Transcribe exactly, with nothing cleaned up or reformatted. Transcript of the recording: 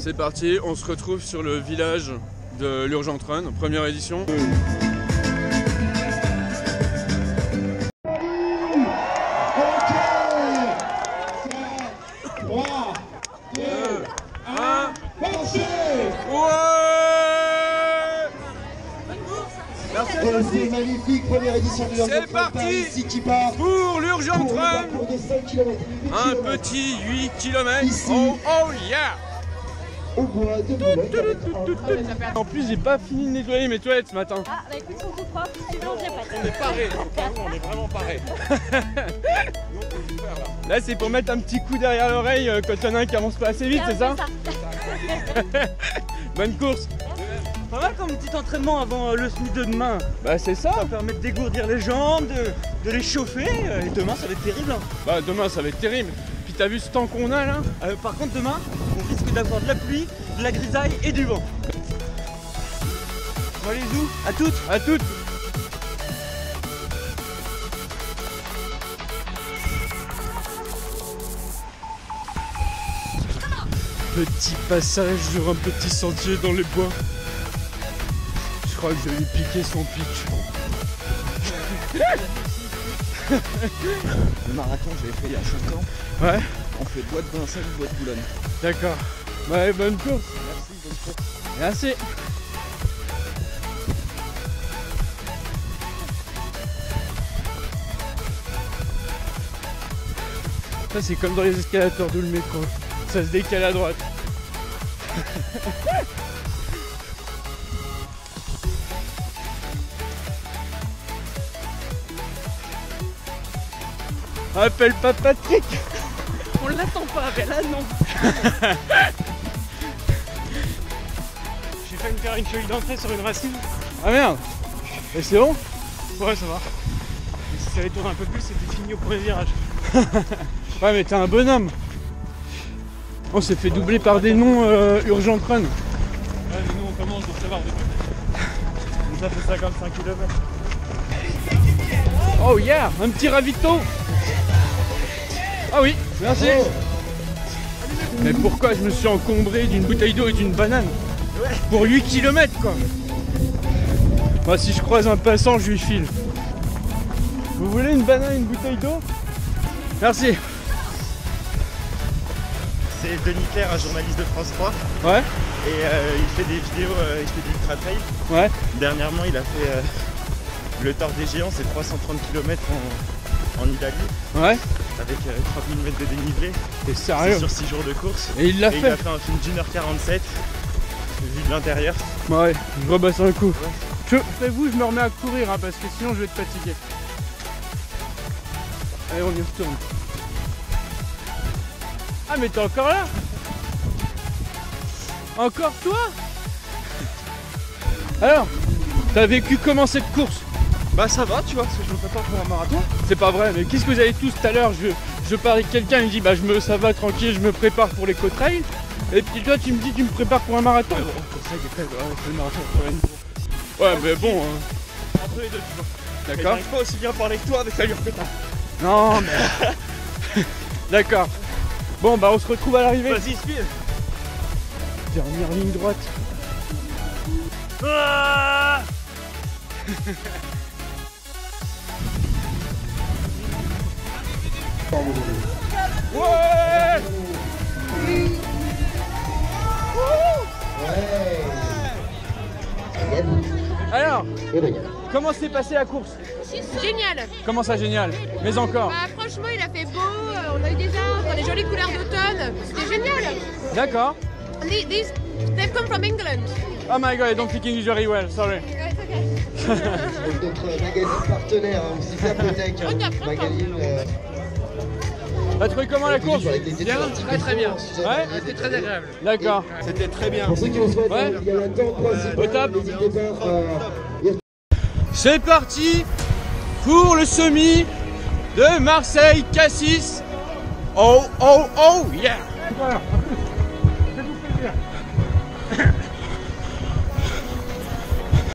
C'est parti, on se retrouve sur le village de l'Urgent Run, première édition. trois, deux, un, pensez! C'est magnifique, première édition de l'Urgent Run. C'est parti ici qui part pour l'Urgent Run. Un petit huit kilomètres. Oh, oh yeah! Au bois de Boulogne. En plus, j'ai pas fini de nettoyer mes toilettes ce matin. Ah, bah écoute, on tout propre, si tu veux, on est prête. On est paré, on est vraiment paré. Là, c'est pour mettre un petit coup derrière l'oreille quand il y en a un qui avance pas assez vite, c'est ça? Bonne course. Pas mal comme petit entraînement avant le SMIC de demain. Bah c'est ça. Ça permet de dégourdir les jambes, de, de les chauffer. Et demain, ça va être terrible. Hein. Bah demain, ça va être terrible. Puis t'as vu ce temps qu'on a là? euh, Par contre, demain, on risque d'avoir de la pluie, de la grisaille et du vent. Bon, allez, zou, à toutes. À toutes. Petit passage sur un petit sentier dans les bois. Je crois que je vais lui piquer son pitch. Le marathon, je l'ai fait il y a cinq ans. Ouais. On fait bois de Vincennes, bois de Boulogne. D'accord. Ouais, bonne course. Merci, bonne course. Merci. Ça, c'est comme dans les escalators de le métro. Ça se décale à droite. Appelle pas Patrick. On l'attend pas, mais là non. J'ai failli me faire une cheville d'entrée sur une racine. Ah merde. Et c'est bon? Ouais, ça va. Mais si ça allait tourner un peu plus, c'était fini au premier virage. Ouais, mais t'es un bonhomme. On s'est fait doubler par des noms euh, Urgent Run. Ouais, mais nous on commence pour savoir de quoi. Ça fait cinquante-cinq kilomètres. Oh yeah, un petit ravito. Ah oui, merci. Oh. Mais pourquoi je me suis encombré d'une bouteille d'eau et d'une banane? Ouais. Pour huit kilomètres quoi. Moi, si je croise un passant, je lui file. Vous voulez une banane et une bouteille d'eau? Merci. C'est Denis Claire, un journaliste de France trois. Ouais. Et euh, il fait des vidéos, euh, il fait du ultra trail. Ouais. Dernièrement, il a fait euh, le Tour des Géants, c'est trois cent trente kilomètres en, en Italie. Ouais. Avec euh, trente mille mètres de dénivelé. T'es sérieux? Sur six jours de course. Et il l'a fait. Il a fait un film d'une heure quarante-sept, vu de l'intérieur. Ouais, je rebats sur le coup. Ouais. Je, faites-vous, je me remets à courir hein, parce que sinon je vais être fatigué. Allez, on y retourne. Ah mais t'es encore là? Encore toi? Alors, t'as vécu comment cette course? Bah ça va, tu vois, parce que je me prépare pour un marathon. C'est pas vrai, mais qu'est-ce que vous avez tous tout à l'heure? Je, je parle avec quelqu'un, il me dit bah je me, ça va tranquille, je me prépare pour les co-trails. Et puis toi tu me dis tu me prépares pour un marathon. Ouais, bon, pour ça il est fait, ouais, le marathon pour une course. Ouais, mais bon. Hein. Entre les deux, tu vois. D'accord. J'arrive pas aussi bien parler que toi avec l'allure que t'as. Non, mais. D'accord. Bon, bah on se retrouve à l'arrivée. Vas-y, speed. Dernière ligne droite. Ah Ouais. Alors, comment s'est passée la course? Génial. Comment ça génial? Mais encore. Bah, franchement, il a fait beau, euh, on a eu des arbres, des jolies couleurs d'automne. C'était génial. D'accord. These, these, they've come from England. Oh my god, I don't speak English very well, sorry. Yeah, it's okay. Notre magazine partenaire, hein, aussi Zapotec, Oh, t'as pris magazine. Euh, T'as trouvé comment la course? Bien, très très bien. Ouais, C'était très agréable. d'accord. C'était très bien. Pour ceux qui ont souhaité, Ouais. il y a la tente principale. Au top. N'hésitez pas à... C'est parti pour le semi de Marseille-Cassis. Oh, oh, oh, yeah.